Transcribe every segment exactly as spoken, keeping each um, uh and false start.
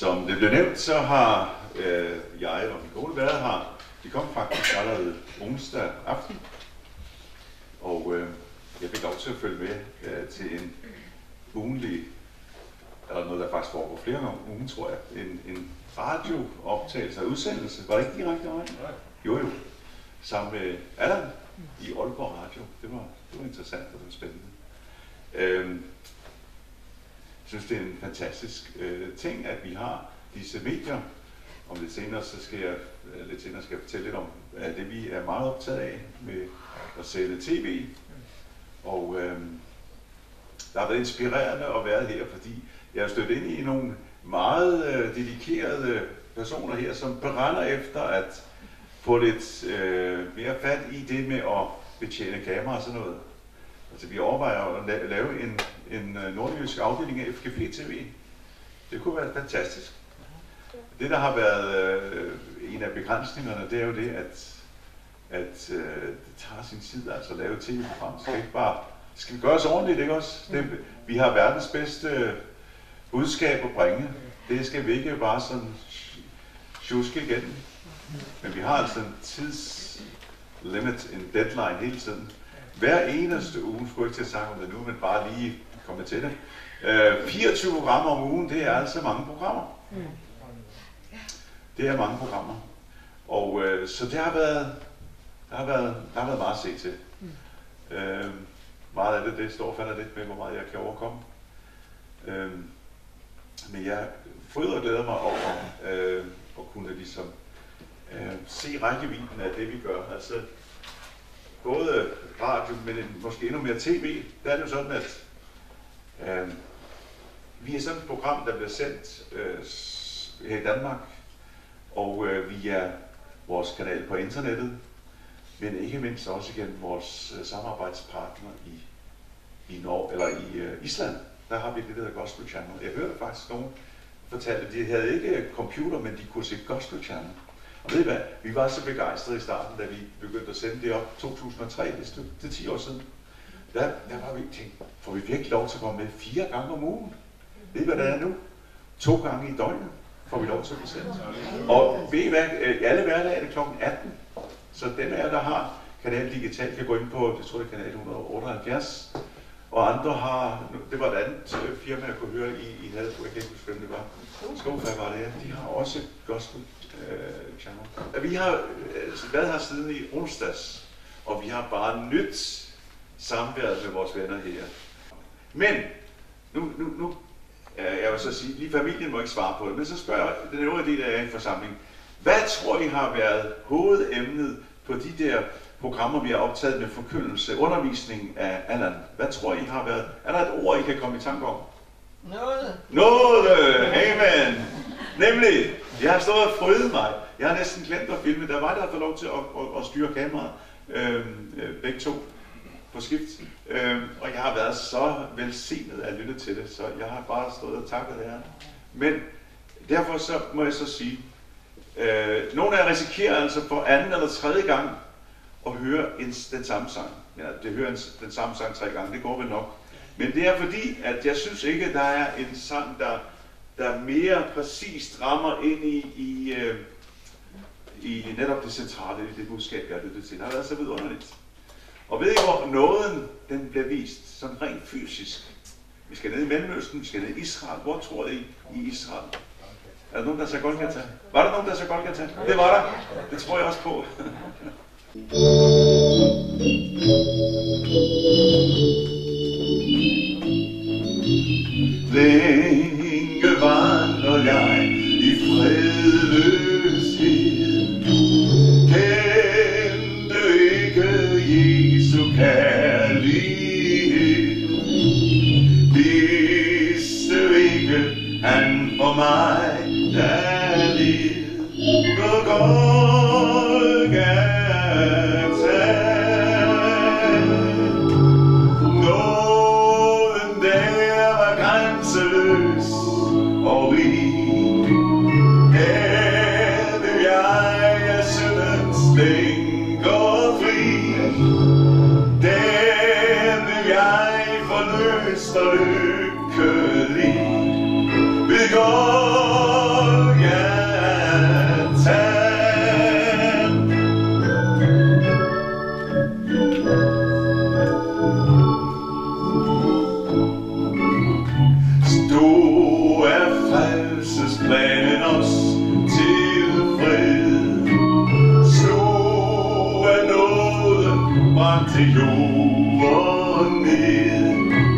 Som det blev nævnt, så har øh, jeg og min kone været her. De kom faktisk allerede onsdag aften. Og øh, jeg fik lov til at følge med øh, til en ugenlig, eller noget der faktisk foregår flere gange om ugen, tror jeg, en, en radiooptagelse af udsendelse. Var det ikke direkte over? Jo jo. Sammen med Allan i Aalborg Radio. Det var, det var interessant og det var spændende. Øh, Jeg synes, det er en fantastisk øh, ting, at vi har disse medier. Om lidt senere, så skal jeg, øh, lidt senere skal jeg fortælle lidt om øh, det, vi er meget optaget af med at sælge tv. Og øh, der har været inspirerende at være her, fordi jeg har stødt ind i nogle meget øh, dedikerede personer her, som brænder efter at få lidt øh, mere fat i det med at betjene kamera og sådan noget. Altså, vi overvejer at lave en, en nordjysk afdeling af F G P T V. Det kunne være fantastisk. Det, der har været øh, en af begrænsningerne, det er jo det, at, at øh, det tager sin tid altså at lave tv-program. Skal ikke bare, skal vi gøre os ordentligt, ikke også? Det, vi har verdens bedste budskab at bringe. Det skal vi ikke bare sådan tjuske igennem. Men vi har altså en tidslimit, en deadline hele tiden. Hver eneste uge, skulle jeg ikke til at snakke om det nu, men bare lige komme til det. Øh, fireogtyve programmer om ugen, det er altså mange programmer. Det er mange programmer. Og øh, så det har været, der har været, der har været meget at se til. Øh, meget af det, det står og falder lidt med, hvor meget jeg kan overkomme. Øh, men jeg fryder og glæder mig over øh, at kunne ligesom øh, se rækkevidden af det, vi gør. Altså, både radio, men måske endnu mere tv, der er det jo sådan, at øh, vi er sådan et program, der bliver sendt øh, her i Danmark, og øh, via vores kanal på internettet, men ikke mindst også gennem vores øh, samarbejdspartner i, i Norge, eller i øh, Island. Der har vi det, der hedder Gospel Channel. Jeg hørte faktisk nogen fortælle, at de havde ikke computer, men de kunne se Gospel Channel. Og ved I hvad? Vi var så begejstrede i starten, da vi begyndte at sende det op to tusind og tre, det er ti år siden. Der, der var vi tænkt, får vi virkelig lov til at komme med fire gange om ugen? Ved I hvad det er nu? To gange i døgnet får vi lov til at sende. Og ved I hvad? Alle hverdage er det klokken atten. Så dem af jer, der har Kanal Digital, kan gå ind på, jeg tror det er kanal et hundrede og otteoghalvfjerds. Og andre har, det var et andet firma, jeg kunne høre i, i Hadbo, jeg kan ikke huske, hvem det var. Skofag var det, ja. De har også Gospel øh, Channel. Vi har øh, været her siden i onsdags, og vi har bare nyt samværet med vores venner her. Men, nu, nu, nu øh, jeg vil så sige, lige familien må ikke svare på det, men så spørger jeg den øvrige del af en forsamling, hvad tror I har været hovedemnet på de der programmer, vi har optaget med forkyndelse, undervisning af Allan? Hvad tror I har været? Er der et ord, I kan komme i tanke om? Noget. Noget! Amen! Nemlig, jeg har stået og frydet mig. Jeg har næsten glemt at filme. Der var der, der fået lov til at, at, at styre kameraet. Øhm, øh, begge to på skift. Øhm, og jeg har været så velsignet at lytte til det, så jeg har bare stået og takket her. Men derfor så må jeg så sige, øh, nogle af jer risikerer altså for anden eller tredje gang at høre en, den samme sang. Ja, det hører en, den samme sang tre gange, det går vel nok. Men det er fordi, at jeg synes ikke, at der er en sang, der, der mere præcist rammer ind i, i, øh, i netop det centrale, i det budskab, jeg har lyttet til. Det har været så vidunderligt. Og ved I hvor nåden, den bliver vist sådan rent fysisk? Vi skal ned i Mellemøsten, vi skal ned i Israel. Hvor tror I i Israel? Er der nogen, der sagde Golgata? Var der nogen, der sagde Golgata? Det var der. Det tror jeg også på. Længe vandrer jeg i fredløshed, kendte ikke Jesu kærlighed, vidste ikke han for mig, der led på Golgata. Nåden der var grænseløs og rig. Her vil jeg af syndens lænker fri. Der vil jeg forløst og lykkelig ved Golgata. frem til jorden ned.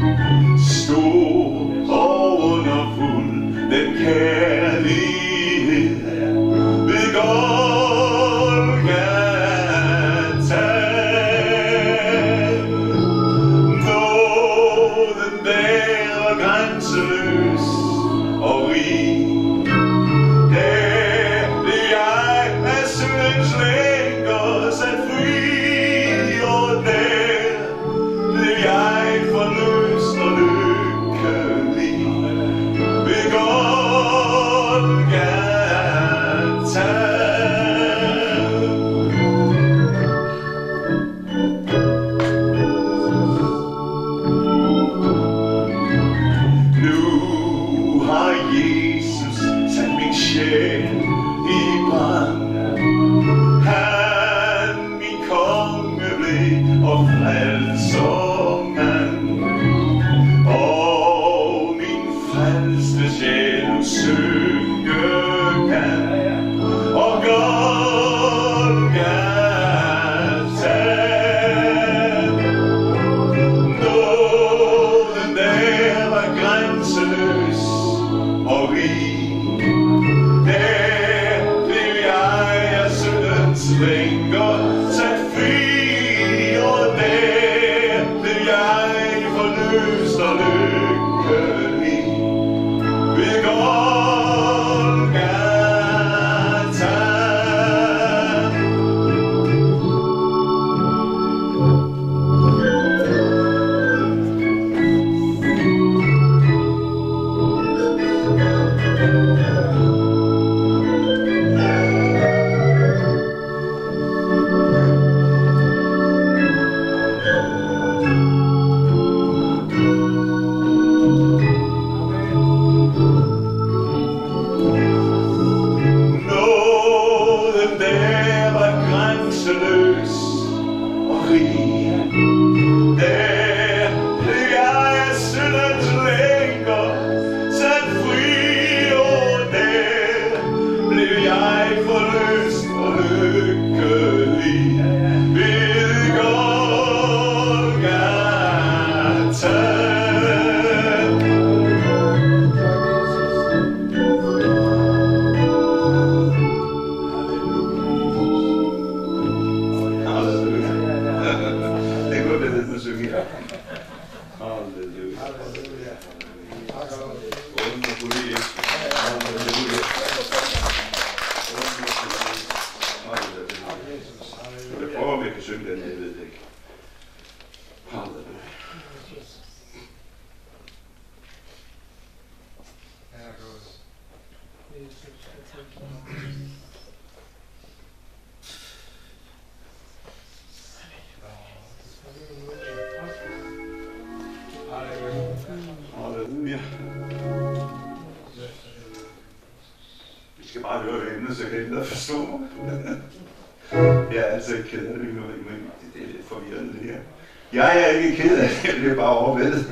Stor og underfuld den kærlighed ved Golgata. Nåden der var grænseløs og rig. Der blev jeg af syndens lænker sat fri, og der blev jeg forløst og lykkelig ved Golgata. Nu har Jesus sat min sjæl i brand. Han min konge blev og frelsermand, og min frelste sjæl nu synge kan. Og Golgata, nåden der var grænseløs og rig. Der blev jeg af syndens lænker sat fri, og der blev jeg forløst og lykkelig ved Golgata. Nåden der var grænseløs og rig. Der blev jeg af syndens lænker sat fri, og der blev jeg forløst og lykkelig ved Golgata. Det går det lidt med at synge her. Halleluja. Wonderful Jesus. Halleluja. Halleluja. Jeg prøver, om jeg kan synge den, jeg ved det ikke. Halleluja. Halleluja. Vi skal bare høre emnet, så kan I bedre forstå mig. Jeg er altså ikke ked af det, men det er lidt forvirrende det her. Jeg er ikke ked af det, jeg bliver bare overvældet.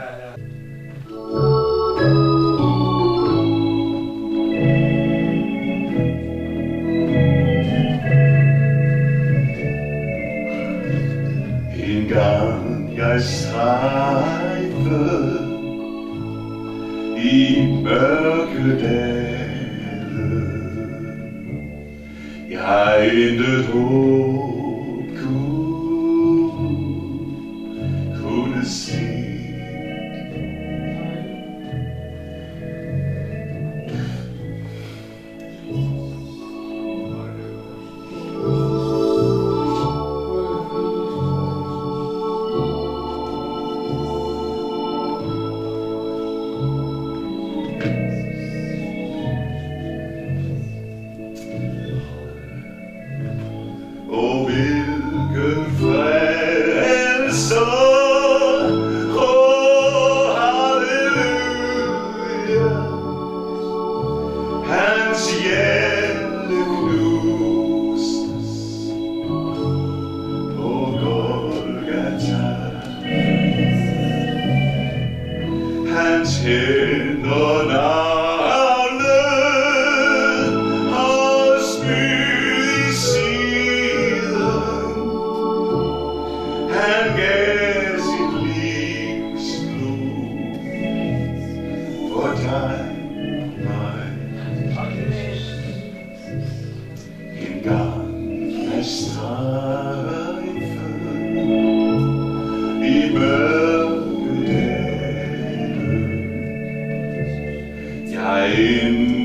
En gang jeg strejfede i mørke dale, jeg intet håb kunne, kunne se. Og hvilken frelser, oh halleluja, hans hjerte knustes på Golgata. Hans hænder navle har spydt i siden.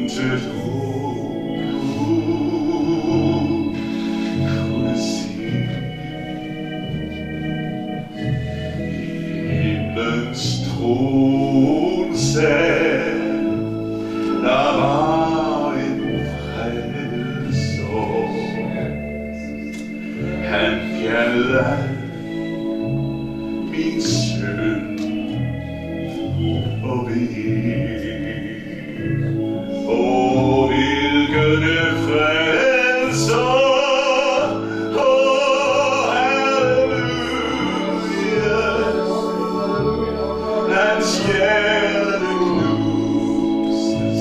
intet håb kunne se. I himlens tronsal, der var en frelser. Han fjernede al min synd og ved. Åh, hvilken frelser! Åh, halleluja! Hans hjerte knustes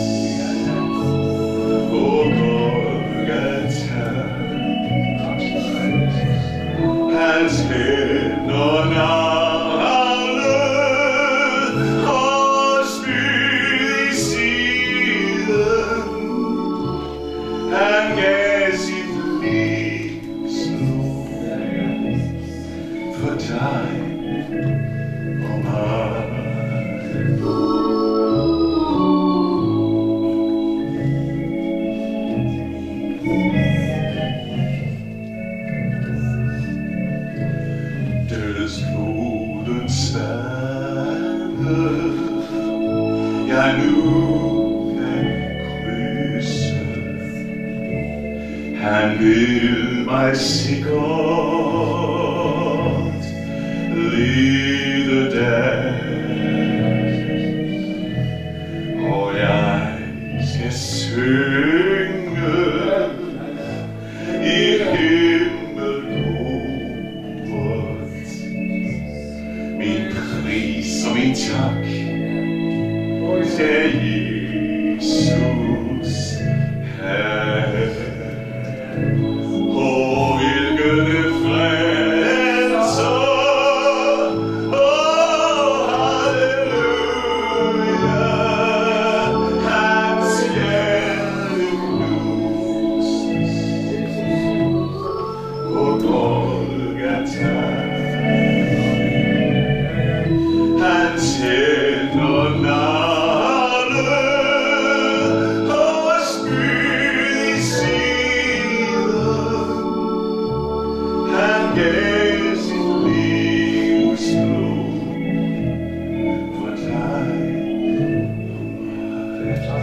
på Golgata. Hans hænder navle og spyd i siden. Han gav sit livsblod for dig og mig. Dødsflodens vande jeg nu kan krydse. Han vil mig sikkert lede der, og jeg skal synge i himmelkoret min pris og min tak til Jesus Herre. Åh, hvilken frelser! Åh, halleluja! Hans hjerte knustes på Golgata. Hans hænder navle og spyd i siden. Han gav sit livsblod for dig og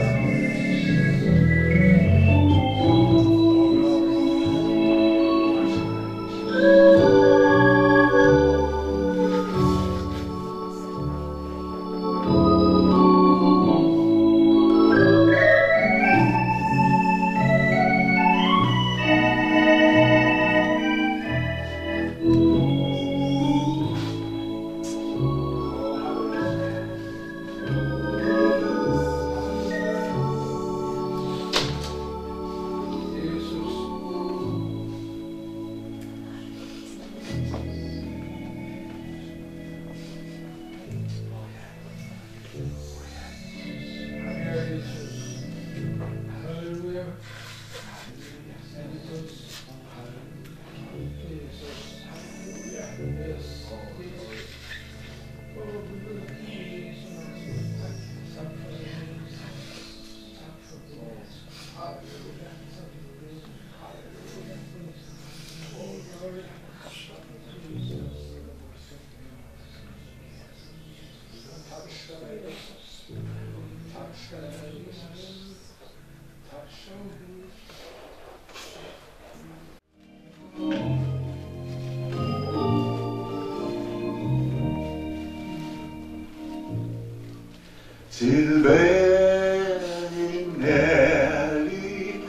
til hver en ærlig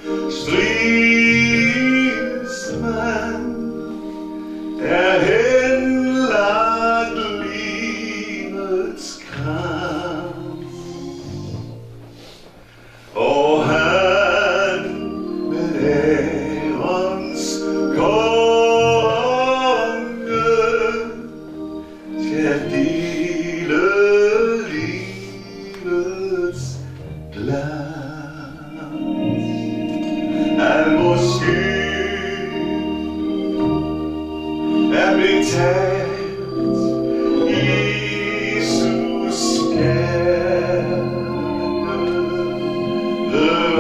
stridsmand er henlagt livets krans, og han med ærens konge skal dele livets glans. Al vores skyld er betalt, Jesus kærlighed.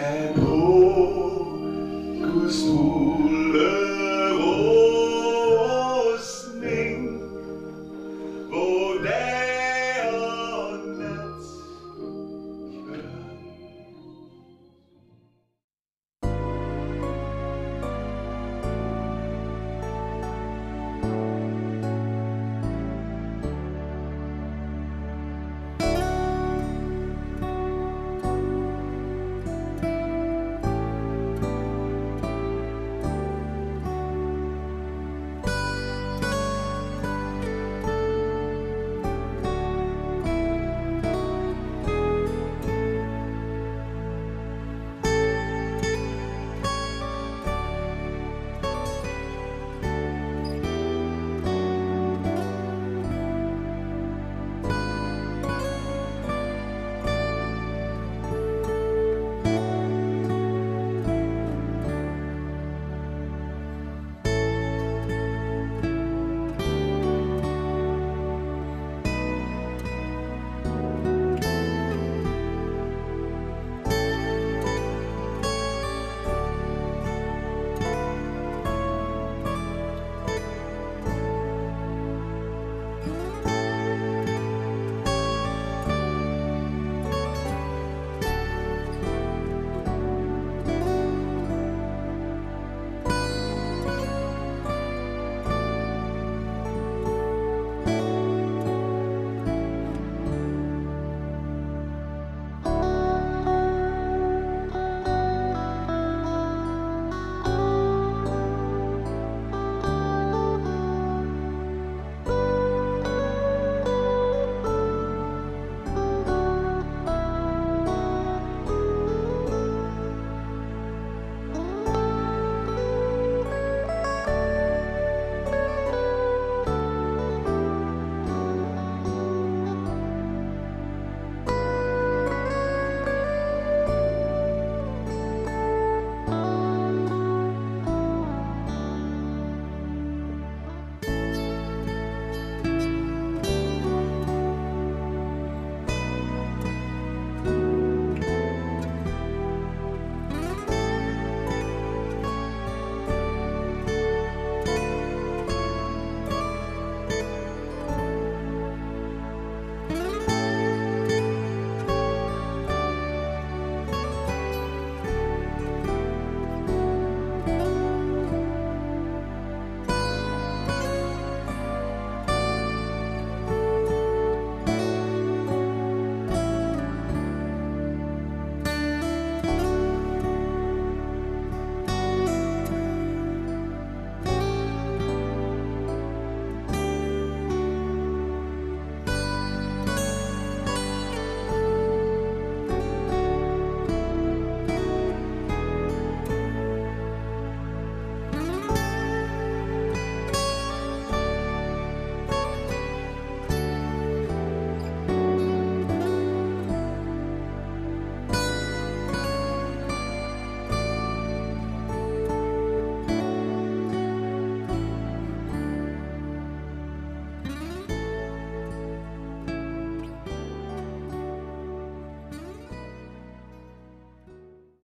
kan gå